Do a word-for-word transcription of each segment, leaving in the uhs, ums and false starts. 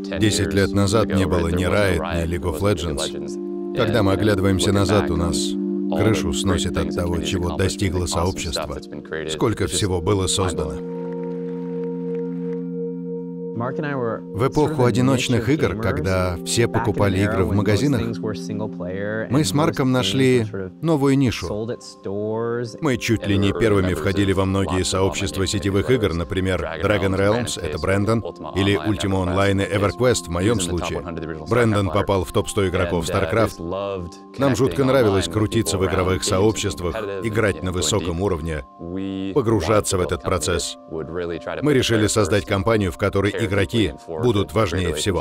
Десять лет назад не было ни Riot, ни League of Legends. Когда мы оглядываемся назад, у нас крышу сносит от того, чего достигло сообщество. Сколько всего было создано. В эпоху одиночных игр, когда все покупали игры в магазинах, мы с Марком нашли новую нишу. Мы чуть ли не первыми входили во многие сообщества сетевых игр, например, Dragon Realms — это Брэндон, или Ultima Online и EverQuest в моем случае. Брэндон попал в топ сто игроков StarCraft. Нам жутко нравилось крутиться в игровых сообществах, играть на высоком уровне, погружаться в этот процесс. Мы решили создать компанию, в которой игроки будут важнее всего.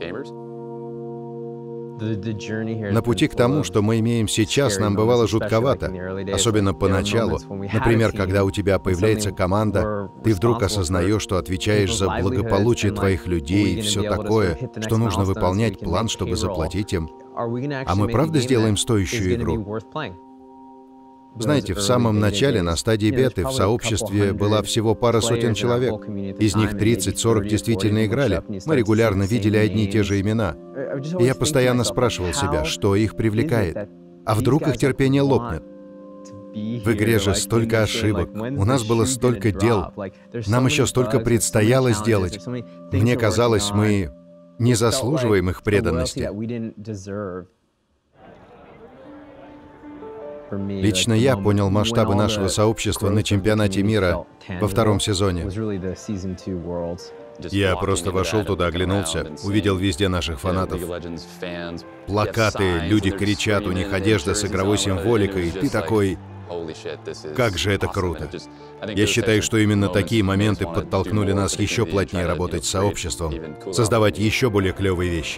На пути к тому, что мы имеем сейчас, нам бывало жутковато, особенно поначалу. Например, когда у тебя появляется команда, ты вдруг осознаешь, что отвечаешь за благополучие твоих людей и все такое, что нужно выполнять план, чтобы заплатить им. А мы правда сделаем стоящую игру? Знаете, в самом начале, на стадии беты, в сообществе была всего пара сотен человек. Из них тридцать-сорок действительно играли. Мы регулярно видели одни и те же имена. И я постоянно спрашивал себя, что их привлекает. А вдруг их терпение лопнет? В игре же столько ошибок, у нас было столько дел, нам еще столько предстояло сделать. Мне казалось, мы не заслуживаем их преданности. Лично я понял масштабы нашего сообщества на чемпионате мира во втором сезоне. Я просто вошел туда, оглянулся, увидел везде наших фанатов. Плакаты, люди кричат, у них одежда с игровой символикой, и ты такой: как же это круто. Я считаю, что именно такие моменты подтолкнули нас еще плотнее работать с сообществом, создавать еще более клевые вещи.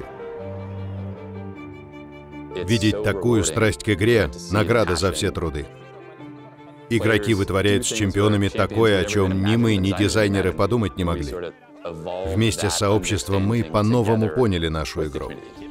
Видеть такую страсть к игре — награда за все труды. Игроки вытворяют с чемпионами такое, о чем ни мы, ни дизайнеры подумать не могли. Вместе с сообществом мы по-новому поняли нашу игру.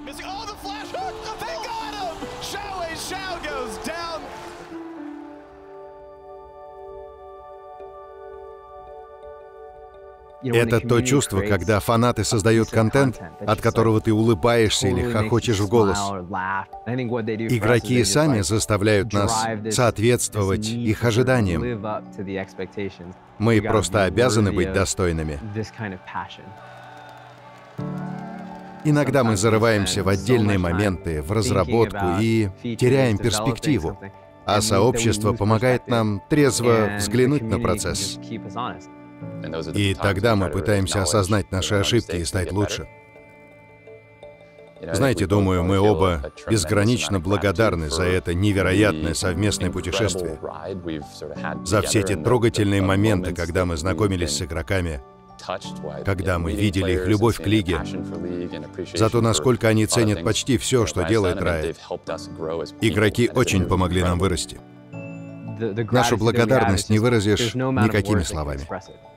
Это то чувство, когда фанаты создают контент, от которого ты улыбаешься или хохочешь в голос. Игроки сами заставляют нас соответствовать их ожиданиям. Мы просто обязаны быть достойными. Иногда мы зарываемся в отдельные моменты, в разработку и теряем перспективу, а сообщество помогает нам трезво взглянуть на процесс. И тогда мы пытаемся осознать наши ошибки и стать лучше. Знаете, думаю, мы оба безгранично благодарны за это невероятное совместное путешествие, за все эти трогательные моменты, когда мы знакомились с игроками, когда мы видели их любовь к лиге, за то, насколько они ценят почти все, что делает Riot. Игроки очень помогли нам вырасти. Нашу благодарность не выразишь никакими словами.